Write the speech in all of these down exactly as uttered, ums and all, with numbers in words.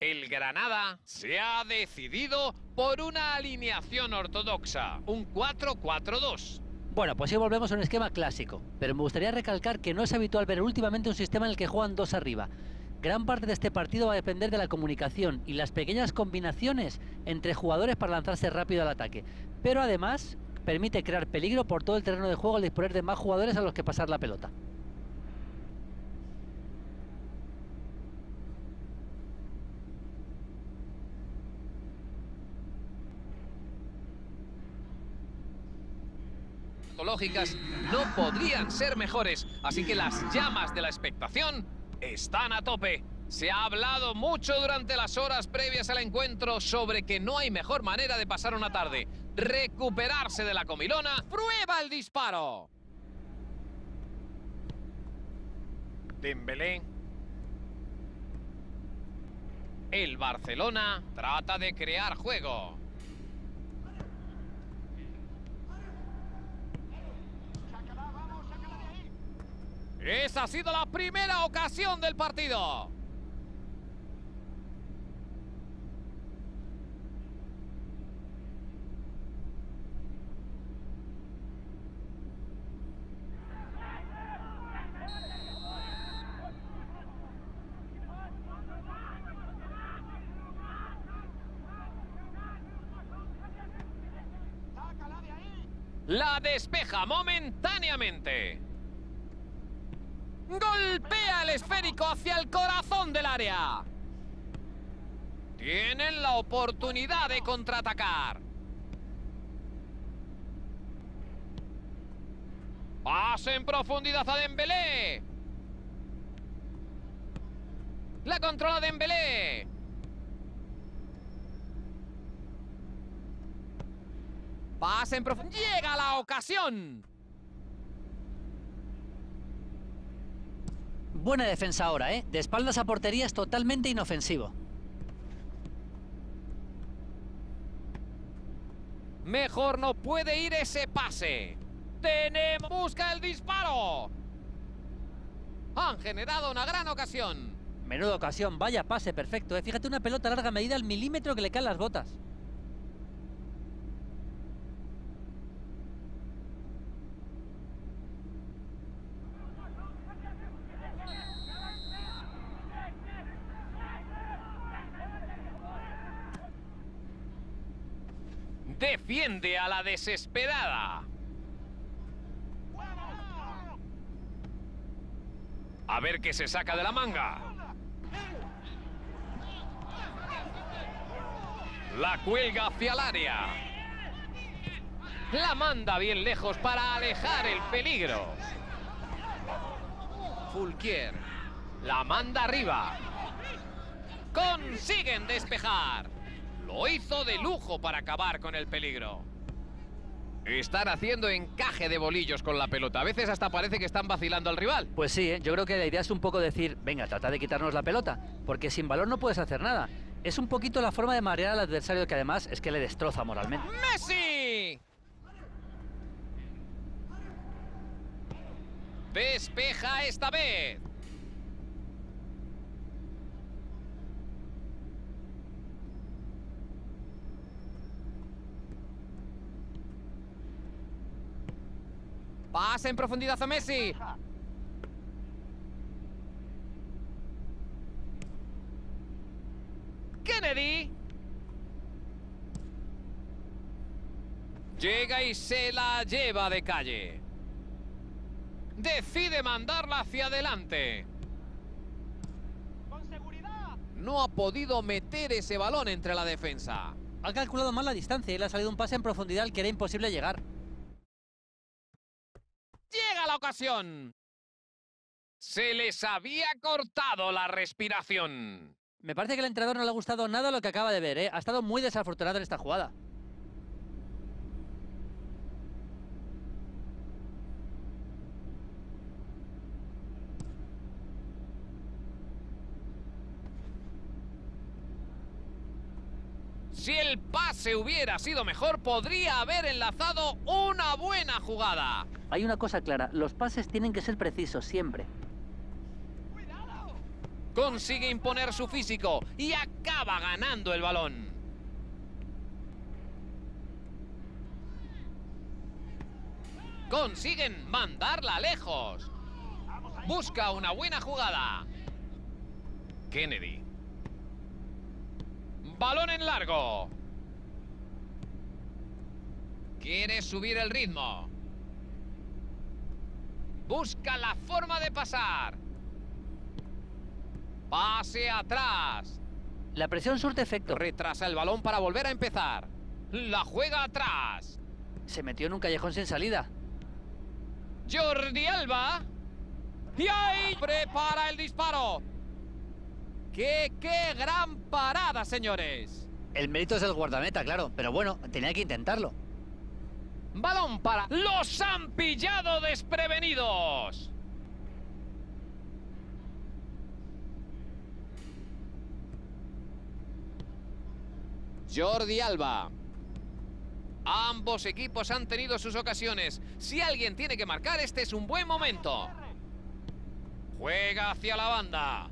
El Granada se ha decidido por una alineación ortodoxa, un cuatro cuatro dos. Bueno, pues sí volvemos a un esquema clásico, pero me gustaría recalcar que no es habitual ver últimamente un sistema en el que juegan dos arriba. Gran parte de este partido va a depender de la comunicación y las pequeñas combinaciones entre jugadores para lanzarse rápido al ataque, pero además permite crear peligro por todo el terreno de juego al disponer de más jugadores a los que pasar la pelota. Lógicas no podrían ser mejores, así que las llamas de la expectación están a tope. Se ha hablado mucho durante las horas previas al encuentro sobre que no hay mejor manera de pasar una tarde. Recuperarse de la comilona. ¡Prueba el disparo! Dembélé. El Barcelona trata de crear juego. Esa ha sido la primera ocasión del partido. La despeja momentáneamente. Golpea el esférico hacia el corazón del área. Tienen la oportunidad de contraatacar. Pase en profundidad a Dembélé. La controla Dembélé. Pase en profundidad. Llega la ocasión. Buena defensa ahora, ¿eh? De espaldas a portería es totalmente inofensivo. Mejor no puede ir ese pase. Tenemos... Busca el disparo. Han generado una gran ocasión. Menuda ocasión, vaya pase perfecto, ¿eh? Fíjate, una pelota larga medida al milímetro que le caen las botas. Defiende a la desesperada. A ver qué se saca de la manga. La cuelga hacia el área. La manda bien lejos para alejar el peligro. Fulquier. La manda arriba. Consiguen despejar. Lo hizo de lujo para acabar con el peligro. Están haciendo encaje de bolillos con la pelota. A veces hasta parece que están vacilando al rival. Pues sí, ¿eh? Yo creo que la idea es un poco decir, venga, trata de quitarnos la pelota, porque sin balón no puedes hacer nada. Es un poquito la forma de marear al adversario, que además es que le destroza moralmente. ¡Messi! Despeja esta vez. Pasa en profundidad a Messi. Kennedy. Llega y se la lleva de calle. Decide mandarla hacia adelante. ¡Con seguridad! No ha podido meter ese balón entre la defensa. Ha calculado mal la distancia y le ha salido un pase en profundidad al que era imposible llegar. Llega la ocasión. Se les había cortado la respiración. Me parece que al entrenador no le ha gustado nada lo que acaba de ver, ¿eh? Ha estado muy desafortunado en esta jugada. Si el pase hubiera sido mejor, podría haber enlazado una buena jugada. Hay una cosa clara, los pases tienen que ser precisos siempre. ¡Cuidado! Consigue imponer su físico y acaba ganando el balón. Consiguen mandarla lejos. Busca una buena jugada. Kennedy. Balón en largo. Quiere subir el ritmo. Busca la forma de pasar. Pase atrás. La presión surte efecto. Retrasa el balón para volver a empezar. La juega atrás. Se metió en un callejón sin salida. Jordi Alba. Y ahí prepara el disparo. ¡Qué, qué gran parada, señores! El mérito es del guardameta, claro, pero bueno, tenía que intentarlo. Balón para... ¡Los han pillado desprevenidos! Jordi Alba. Ambos equipos han tenido sus ocasiones. Si alguien tiene que marcar, este es un buen momento. Juega hacia la banda.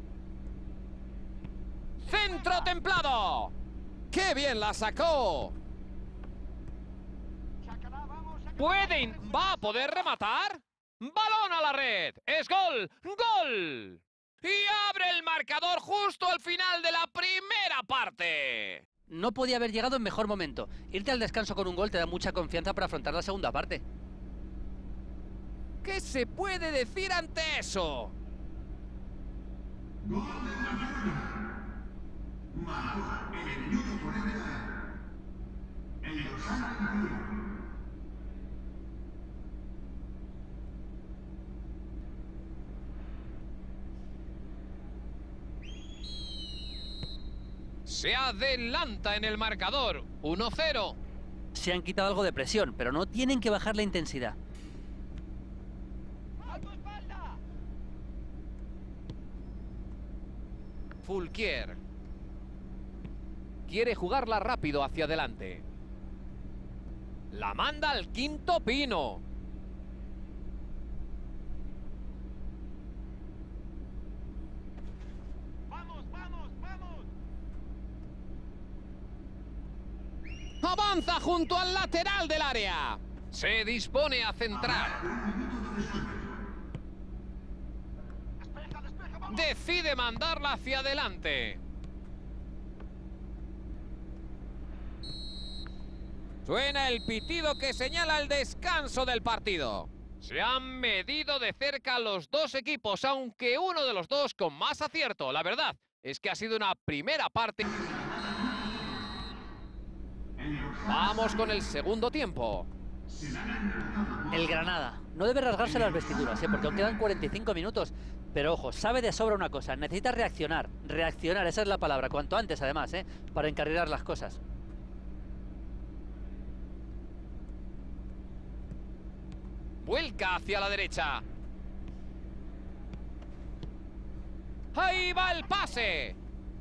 ¡Centro templado! ¡Qué bien la sacó! ¿Puede? ¿Va a poder rematar? ¡Balón a la red! ¡Es gol! ¡Gol! Y abre el marcador justo al final de la primera parte. No podía haber llegado en mejor momento. Irte al descanso con un gol te da mucha confianza para afrontar la segunda parte. ¿Qué se puede decir ante eso? Se adelanta en el marcador. uno cero. Se han quitado algo de presión, pero no tienen que bajar la intensidad. ¡A tu espalda! Fulquier. Quiere jugarla rápido hacia adelante. La manda al quinto pino. ¡Vamos, vamos, vamos! Avanza junto al lateral del área. Se dispone a centrar. ¡Despeja, despeja, vamos! Decide mandarla hacia adelante. Suena el pitido que señala el descanso del partido. Se han medido de cerca los dos equipos, aunque uno de los dos con más acierto. La verdad es que ha sido una primera parte. Vamos con el segundo tiempo. El Granada no debe rasgarse las vestiduras, ¿eh? Porque aún quedan cuarenta y cinco minutos. Pero ojo, sabe de sobra una cosa. Necesita reaccionar. Reaccionar, esa es la palabra. Cuanto antes, además, ¿eh? Para encarrilar las cosas. Vuelca hacia la derecha. Ahí va el pase.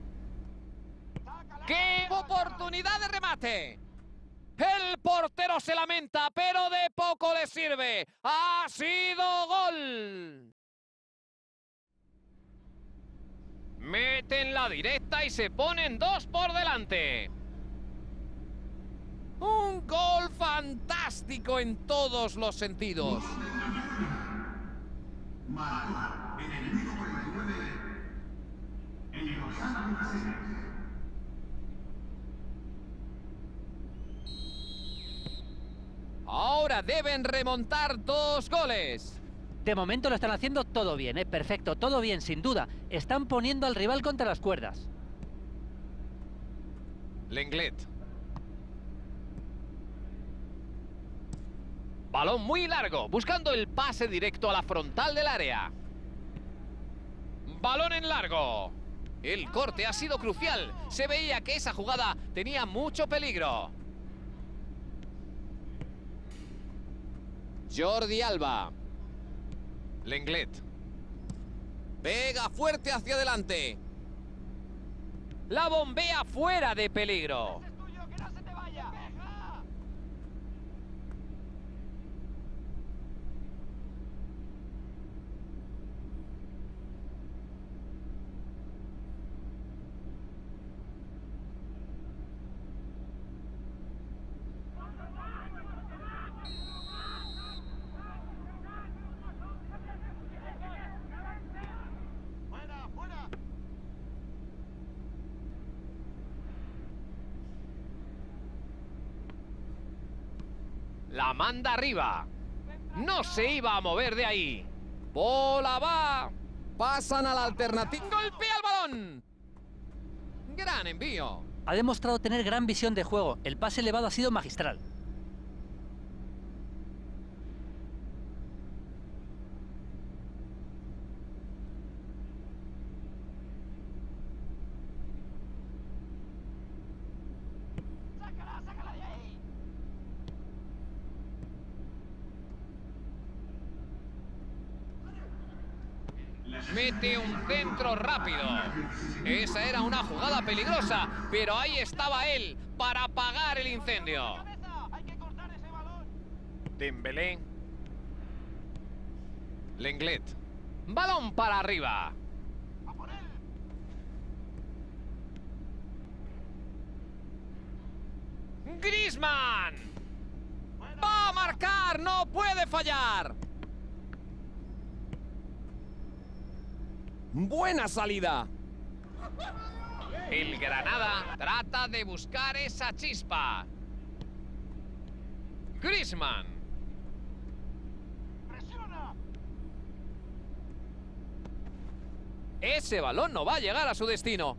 ¡Qué oportunidad de remate! El portero se lamenta, pero de poco le sirve. ¡Ha sido gol! Meten la directa y se ponen dos por delante. Un gol fantástico en todos los sentidos. Ahora deben remontar dos goles. De momento lo están haciendo todo bien, ¿eh? Perfecto, todo bien, sin duda. Están poniendo al rival contra las cuerdas. Lenglet. Balón muy largo, buscando el pase directo a la frontal del área. Balón en largo. El corte ha sido crucial. Se veía que esa jugada tenía mucho peligro. Jordi Alba. Lenglet. Pega fuerte hacia adelante. La bombea fuera de peligro. ¡Es tuyo, que no se te vaya! ¡Deja! La manda arriba. No se iba a mover de ahí. Bola va. Pasan a la alternativa. Golpea el balón. Gran envío. Ha demostrado tener gran visión de juego. El pase elevado ha sido magistral. ¡Sácala, sácala de ahí! Mete un centro rápido. Esa era una jugada peligrosa, pero ahí estaba él para apagar el incendio. ¡Cabeza! ¡Hay que cortar ese balón! Dembélé. Lenglet. Balón para arriba. ¡A por él! Griezmann. Va a marcar, no puede fallar. Buena salida. El Granada trata de buscar esa chispa. Griezmann. ¡Presiona! Ese balón no va a llegar a su destino.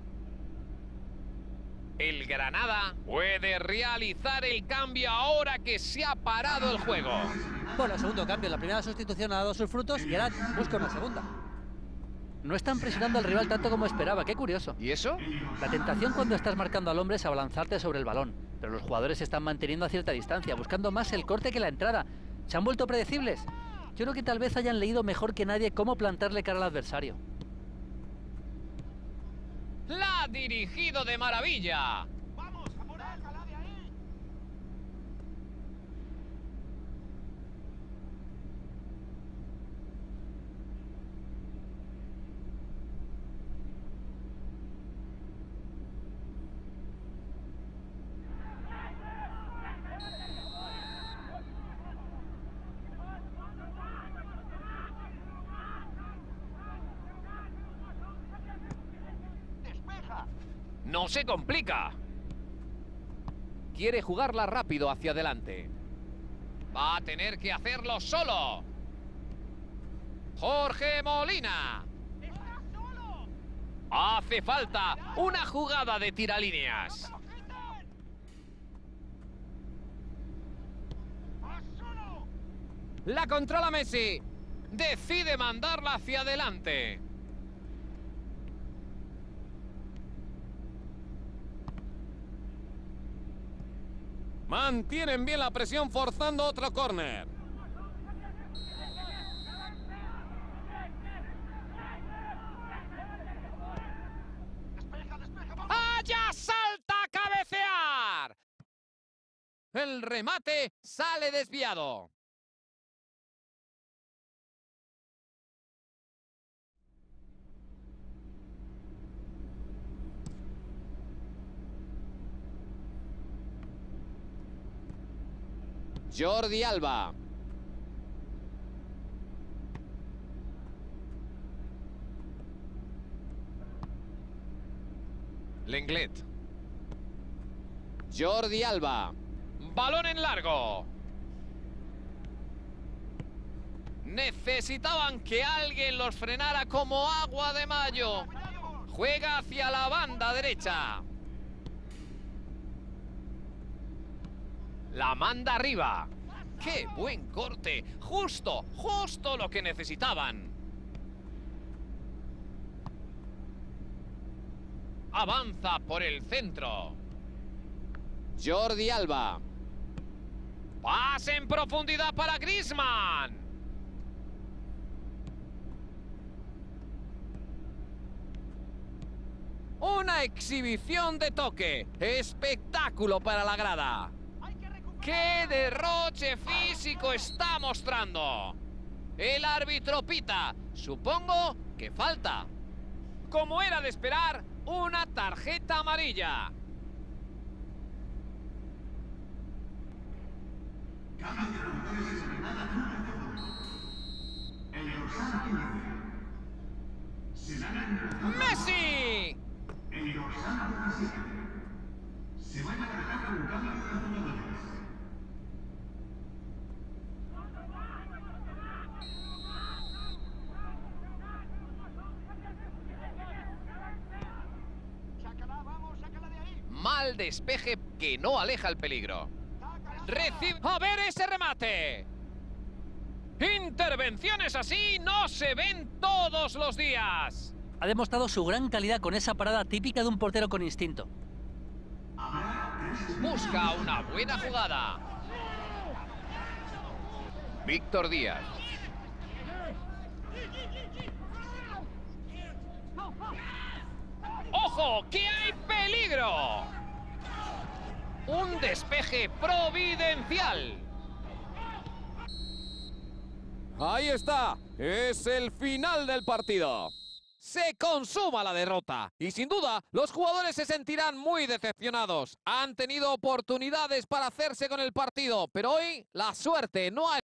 El Granada puede realizar el cambio ahora que se ha parado el juego. Bueno, segundo cambio. La primera sustitución ha dado sus frutos y ahora busca una segunda. No están presionando al rival tanto como esperaba. Qué curioso. ¿Y eso? La tentación cuando estás marcando al hombre es abalanzarte sobre el balón. Pero los jugadores se están manteniendo a cierta distancia, buscando más el corte que la entrada. ¿Se han vuelto predecibles? Yo creo que tal vez hayan leído mejor que nadie cómo plantarle cara al adversario. La ha dirigido de maravilla. ¡Vamos, a por él! ¡Sácala de ahí! ¡Despeja! No se complica. Quiere jugarla rápido hacia adelante. Va a tener que hacerlo solo. Jorge Molina. ¡Está solo! Hace falta una jugada de tiralíneas. ¡No se lo quiten! ¡A solo! La controla Messi. Decide mandarla hacia adelante. Mantienen bien la presión forzando otro córner. ¡Despeja, despeja! ¡Vamos! ¡Allá salta a cabecear! El remate sale desviado. Jordi Alba. Lenglet. Jordi Alba. Balón en largo. Necesitaban que alguien los frenara como agua de mayo. ¡Cuidado! Juega hacia la banda derecha. La manda arriba. ¡Qué buen corte! Justo, justo lo que necesitaban. Avanza por el centro. Jordi Alba. Pase en profundidad para Griezmann. Una exhibición de toque. Espectáculo para la grada. ¡Hay que recuperar! ¡Qué derroche físico está mostrando! El árbitro pita. Supongo que falta. Como era de esperar, una tarjeta amarilla. ¡Messi! Mal despeje que no aleja el peligro. Recibe... ¡A ver ese remate! Intervenciones así no se ven todos los días. Ha demostrado su gran calidad con esa parada típica de un portero con instinto. Busca una buena jugada. Víctor Díaz. ¡Ojo! ¡Que hay peligro! Un despeje providencial. Ahí está, es el final del partido. Se consuma la derrota y sin duda los jugadores se sentirán muy decepcionados. Han tenido oportunidades para hacerse con el partido, pero hoy la suerte no ha